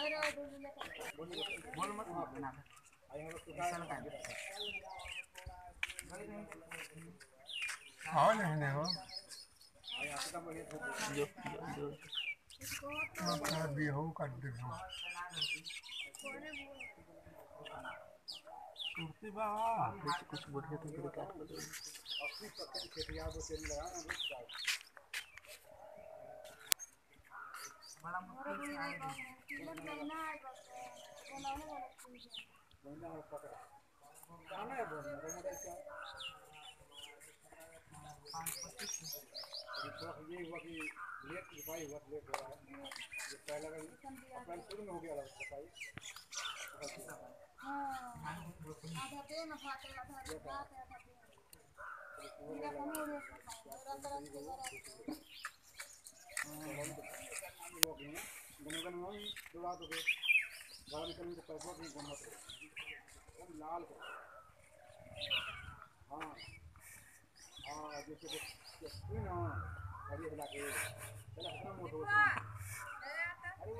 बोल मत बना हाँ नहीं नहीं हो जो अपना भी हो कर दे कुर्सी बा कुछ बढ़िया तो मेरे काट कर दो बड़ा मुश्किल से आए ये हुआ कि लेट भाई बहुत लेट हो रहा है ये पहले अप्रैल शुरू में हो गया सफाई आधा पे ना फाटे आधा रात आधा पे मेरा कम हो गया तरह के गनगन में दो बात हो गई बाहर निकलने से पैसा भी गंदा एकदम लाल को हाँ हाँ जैसे ना हरी हिला के चला कितना मोटा होता है अरे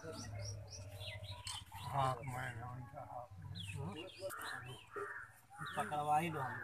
हाँ मैं उनका पकड़वा ही लो हम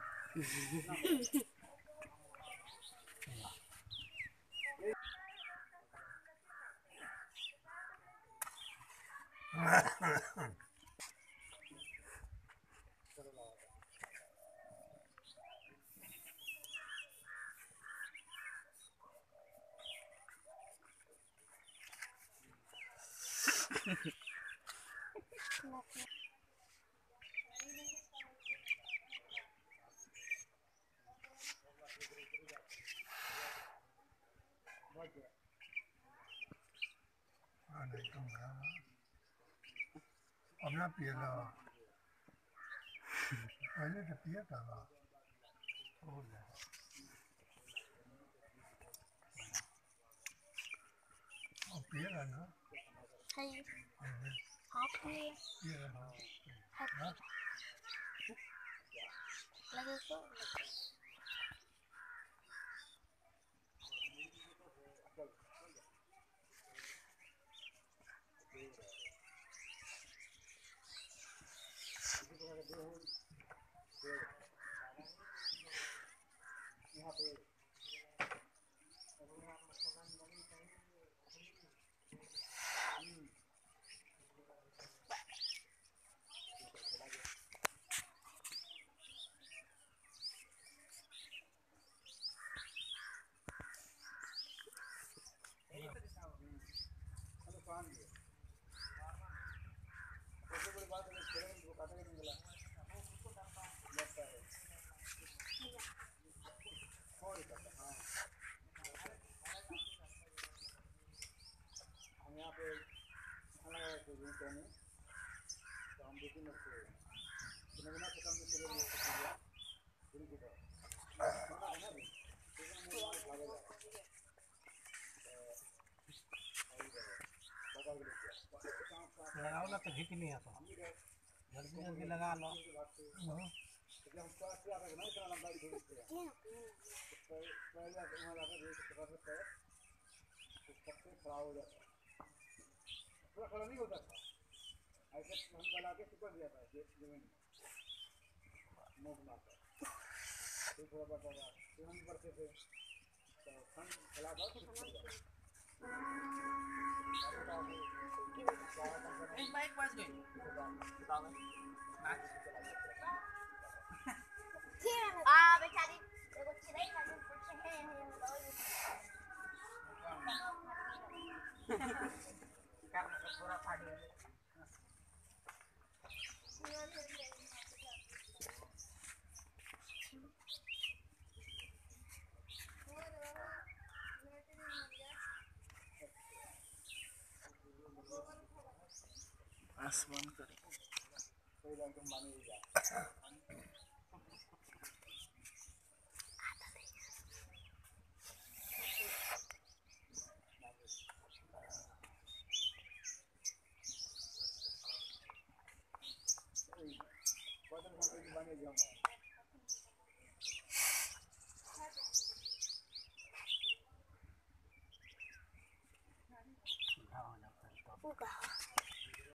अपना पिए ला पहले तो पिया था पिए ला ना हाँ पिए लगे तो यहाँ पे यहाँ पे तो हम देखें ना खत्म लगाओ ना तो घिच नहीं आता जल्दी जल्दी लगा लो खराब हो जाता है थोड़ा खड़ा नहीं होता था ऐसे हम बना के सुपर दिया था जमीन मुँह बनाकर फिर थोड़ा बढ़ता था फिर हम बढ़ते थे तो फन खिला था बाइक बच गई बेचारी एगो चिड़ै ना जो पूछे है पूरा फाड़ आसमान करे कोई रंग तुम माने ही जा ऊ कहा